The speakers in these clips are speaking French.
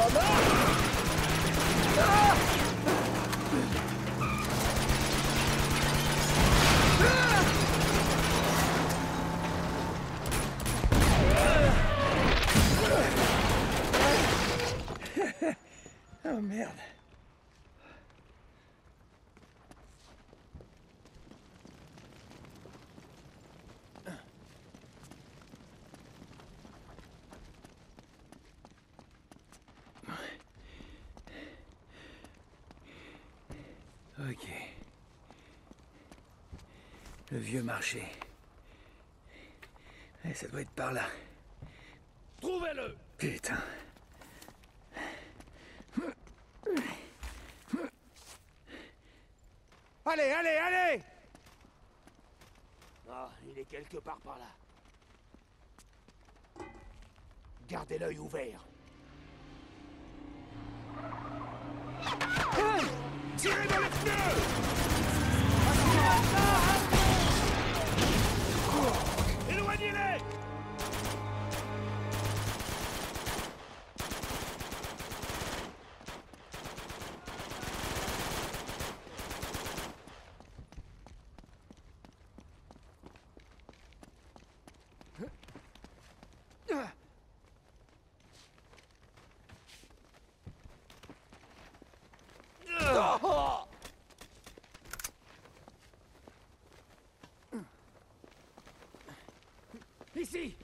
Oh merde. Ok. Le vieux marché. Ça doit être par là. Trouvez-le! Putain. Allez, allez, allez! Ah, il est quelque part par là. Gardez l'œil ouvert. Tirez dans les pneus! Éloignez-les! Ici!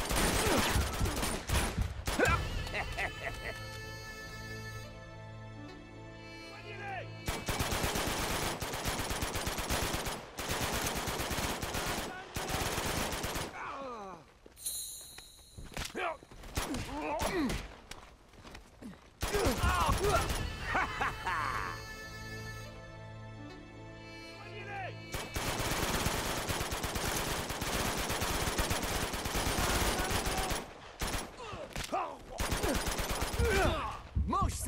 Mange ça!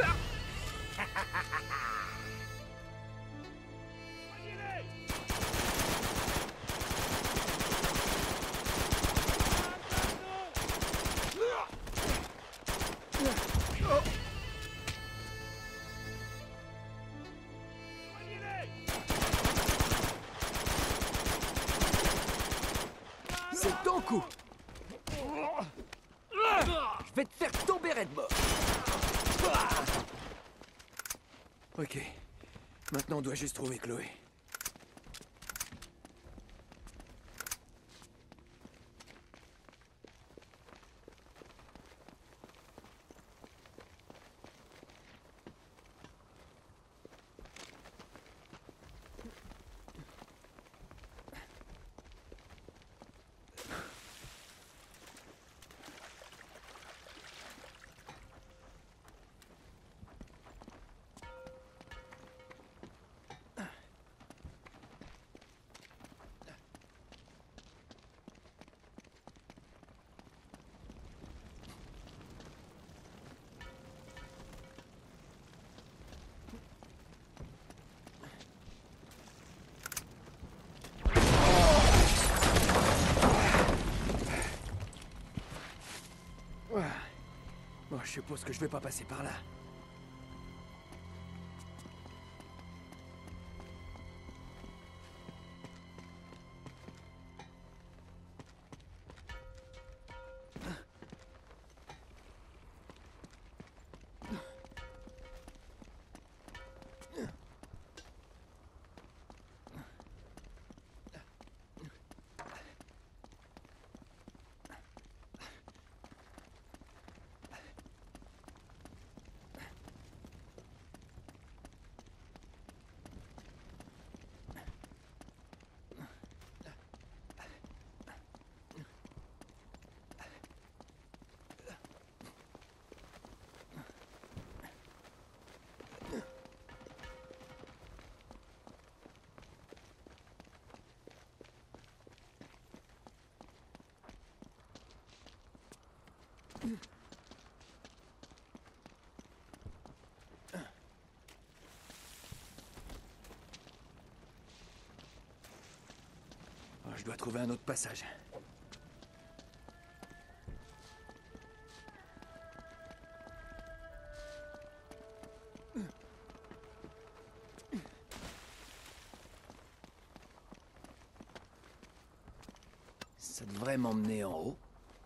C'est ton coup! Je vais te faire tomber raide mort! Ok. Maintenant, on doit juste trouver Chloé. Bon, je suppose que je vais pas passer par là. Oh, je dois trouver un autre passage. Ça devrait m'emmener en haut.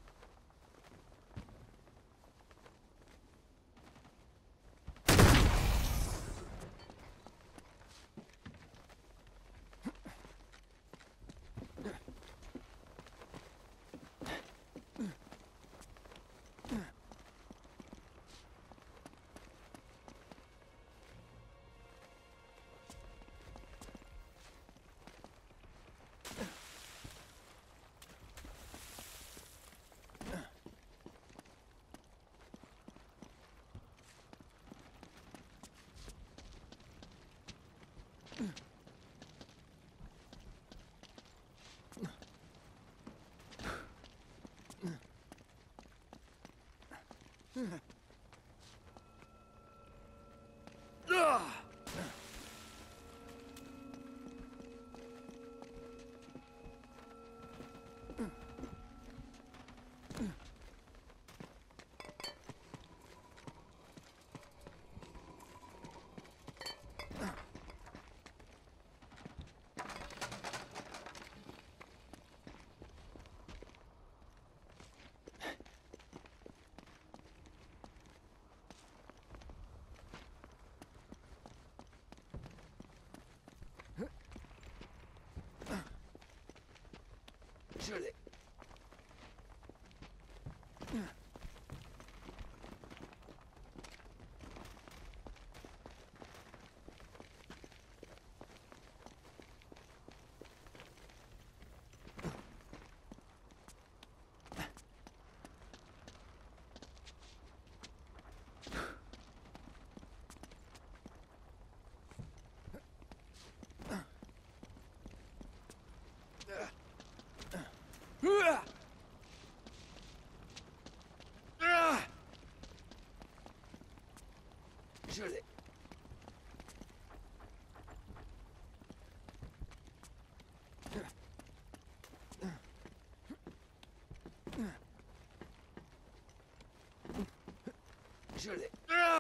Je l'ai. Je l'ai. Je l'ai.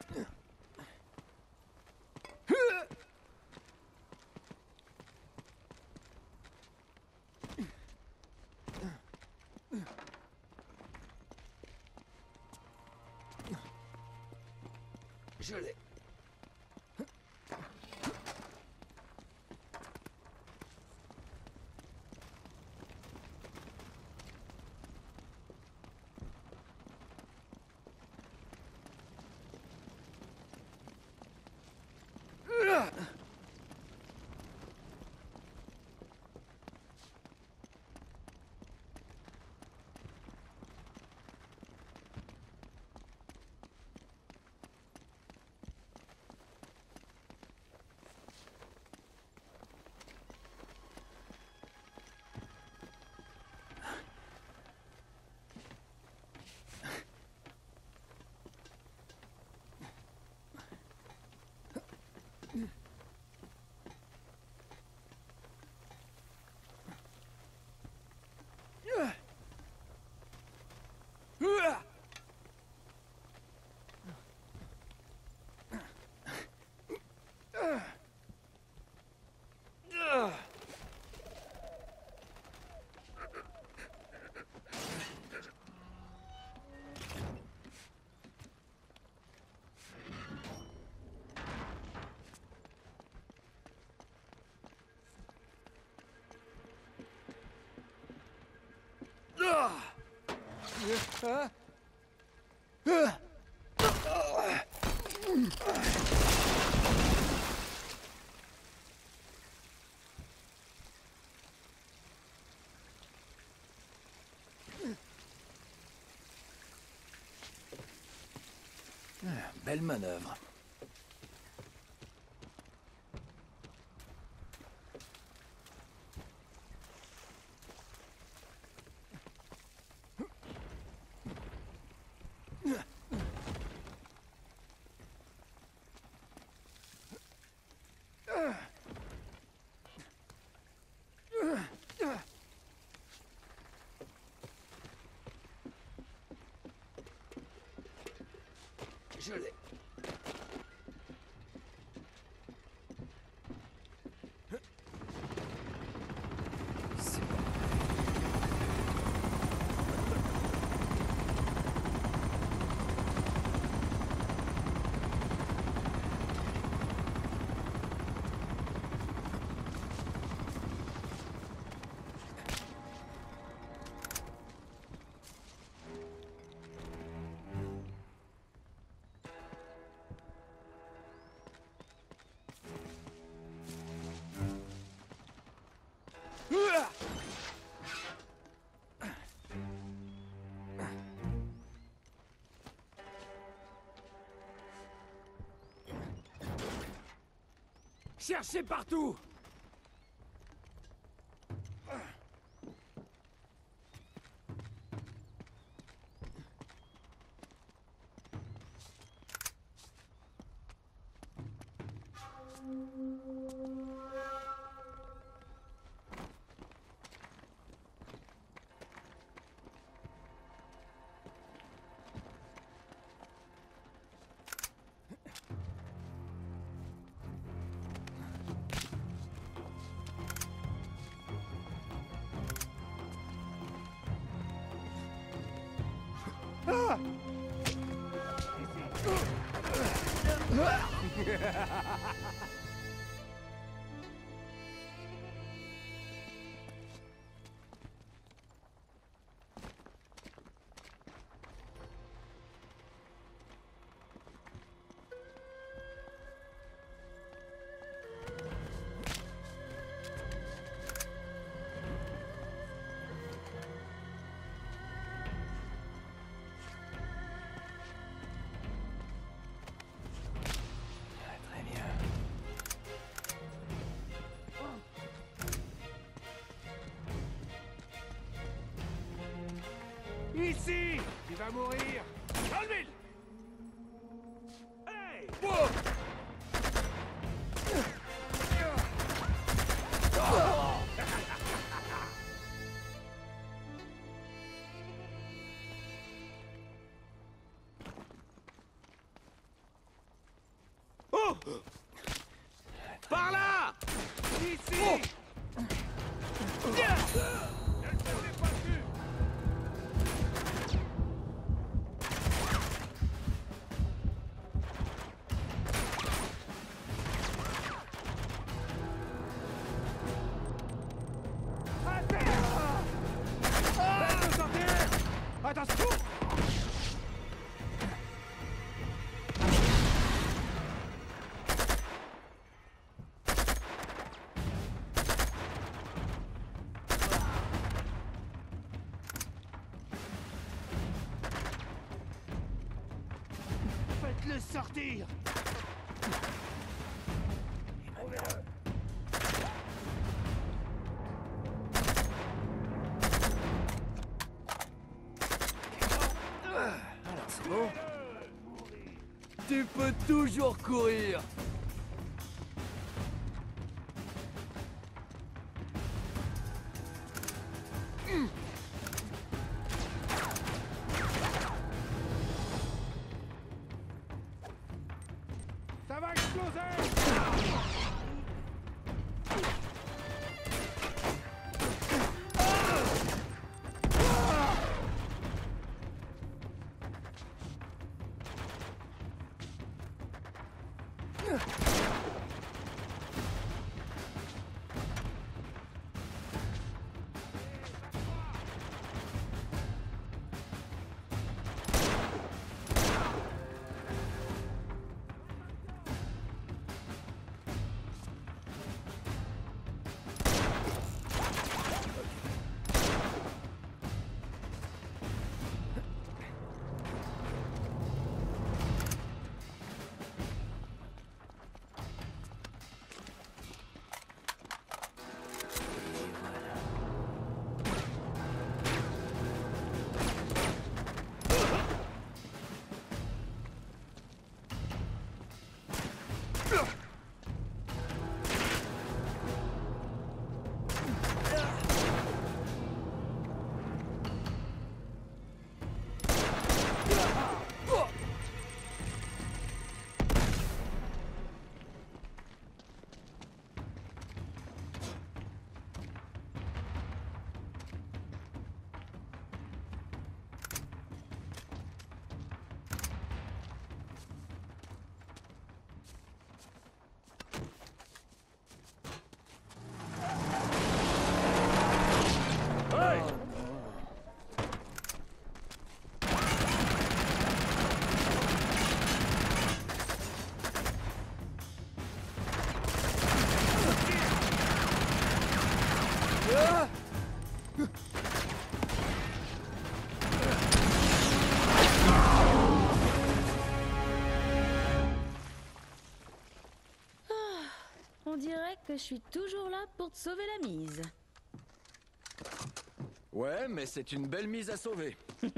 Je l'ai. Belle manœuvre. Je l'ai. Cherchez partout! Très bien. Ici! Tu vas mourir! Dans le mille! Hey! Oh! Par là! Ici! Ne le tournez pas dessus! À terre! Laisse-le sortir! Attention! Faites-le sortir! Alors c'est bon. Tu peux toujours courir. Ça va exploser! On dirait que je suis toujours là pour te sauver la mise. Ouais, mais c'est une belle mise à sauver.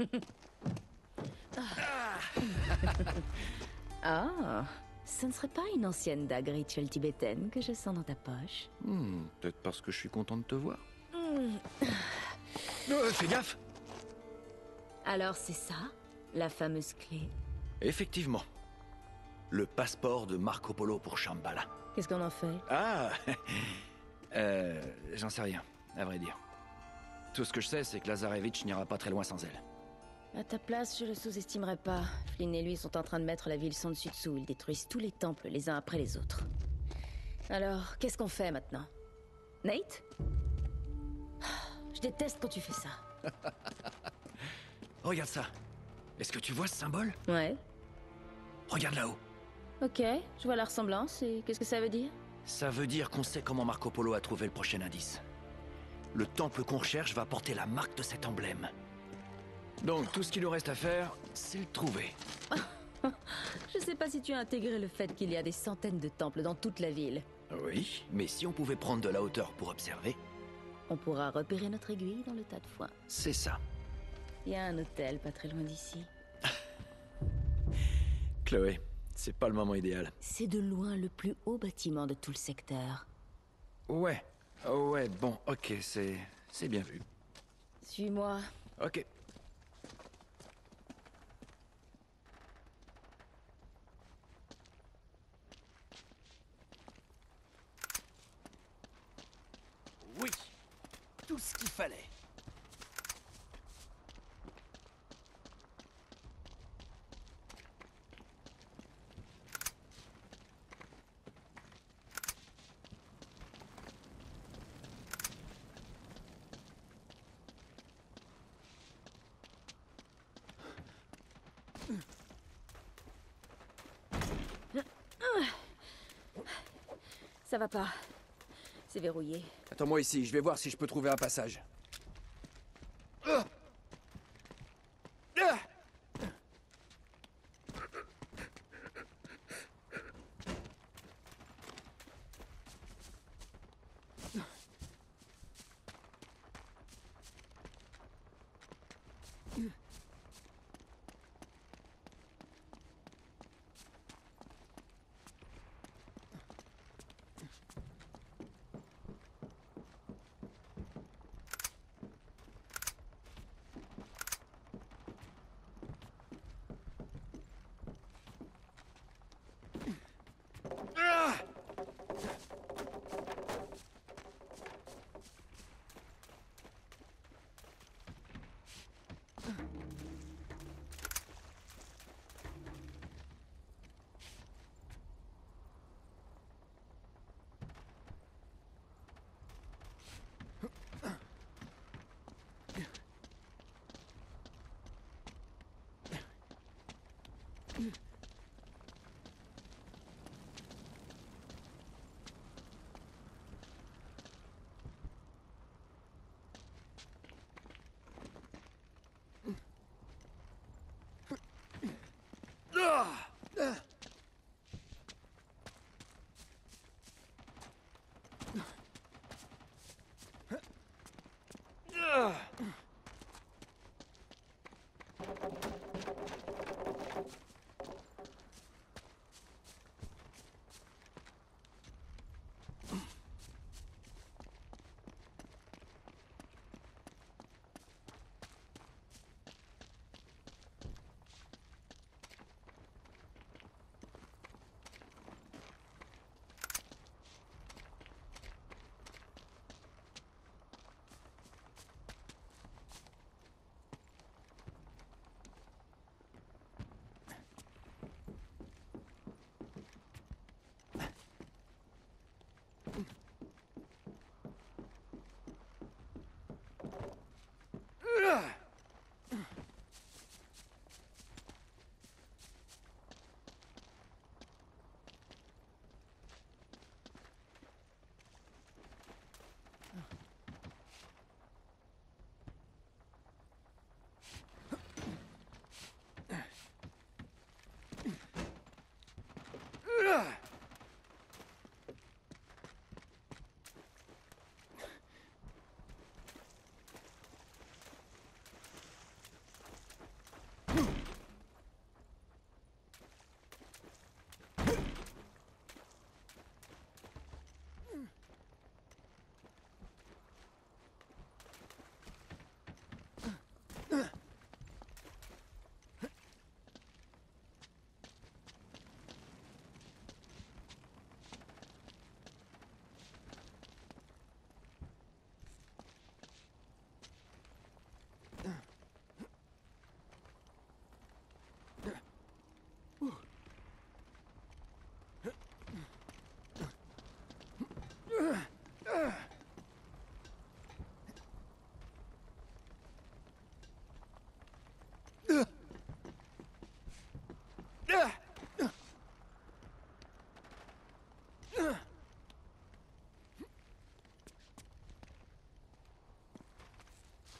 Ah, ce ne serait pas une ancienne dague rituelle tibétaine que je sens dans ta poche? Peut-être parce que je suis content de te voir. Fais gaffe! Alors c'est ça, la fameuse clé? Effectivement. Le passeport de Marco Polo pour Shambhala. Qu'est-ce qu'on en fait? Ah j'en sais rien, à vrai dire. Tout ce que je sais, c'est que Lazarevitch n'ira pas très loin sans elle. À ta place, je le sous-estimerais pas. Flynn et lui sont en train de mettre la ville sans dessus dessous. Ils détruisent tous les temples les uns après les autres. Alors, qu'est-ce qu'on fait maintenant? Nate? Je déteste quand tu fais ça. Regarde ça. Est-ce que tu vois ce symbole? Ouais. Regarde là-haut. Ok, je vois la ressemblance, et qu'est-ce que ça veut dire? Ça veut dire qu'on sait comment Marco Polo a trouvé le prochain indice. Le temple qu'on recherche va porter la marque de cet emblème. Donc tout ce qu'il nous reste à faire, c'est le trouver. Je sais pas si tu as intégré le fait qu'il y a des centaines de temples dans toute la ville. Oui, mais si on pouvait prendre de la hauteur pour observer, On pourra repérer notre aiguille dans le tas de foin. c'est ça. Il y a un hôtel pas très loin d'ici. Chloé, c'est pas le moment idéal. C'est de loin le plus haut bâtiment de tout le secteur. Ouais, bon, ok, c'est bien vu. Suis-moi. Ok. Oui, tout ce qu'il fallait. Ça va pas. C'est verrouillé. Attends-moi ici, je vais voir si je peux trouver un passage.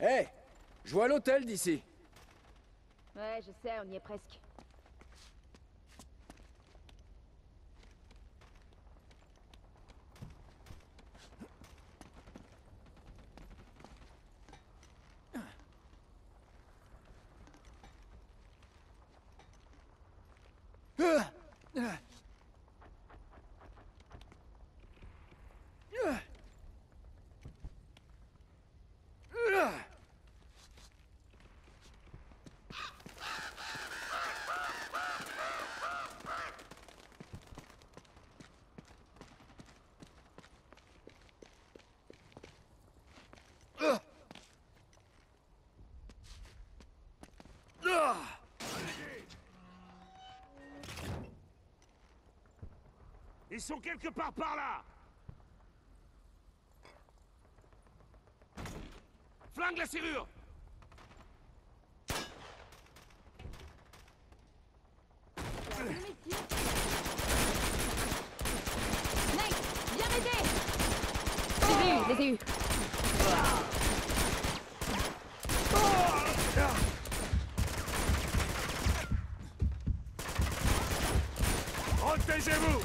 Hé, je vois l'hôtel d'ici. Ouais, je sais, on y est presque. Ils sont quelque part par là. Flingue la serrure. Nate, viens m'aider. Je les ai eus. Protégez-vous.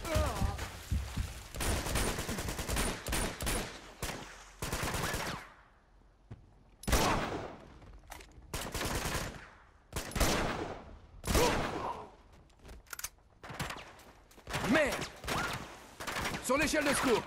Merde! Sur l'échelle de secours!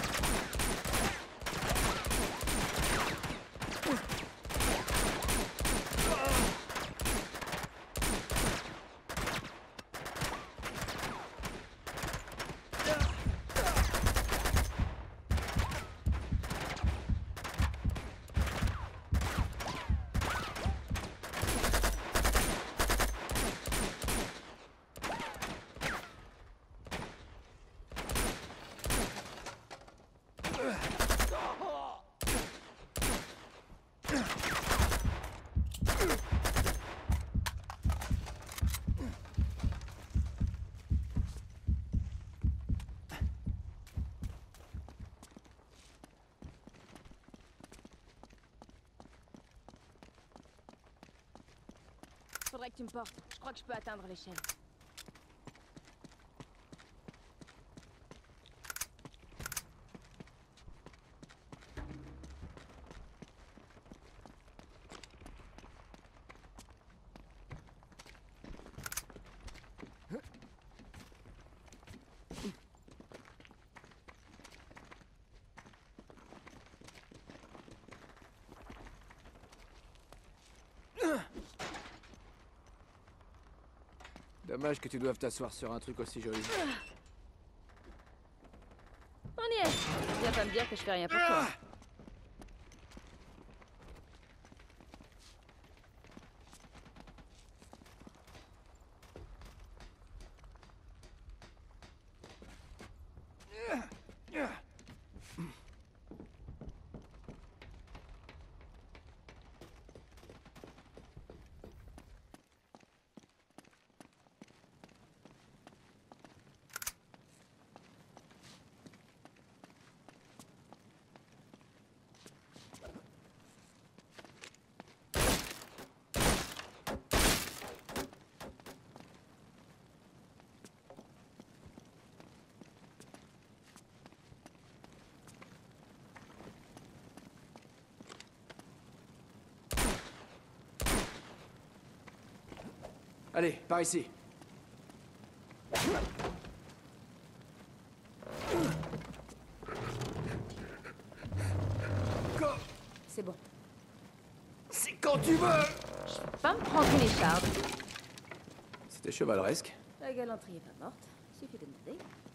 Faudrait que tu me portes. Je crois que je peux atteindre l'échelle. Dommage que tu doives t'asseoir sur un truc aussi joli. On y est. Viens pas me dire que je fais rien pour toi. Allez, par ici. C'est bon. C'est quand tu veux! Pas me prendre les chardes. C'était chevaleresque. La galanterie est pas morte. Suffit de demander.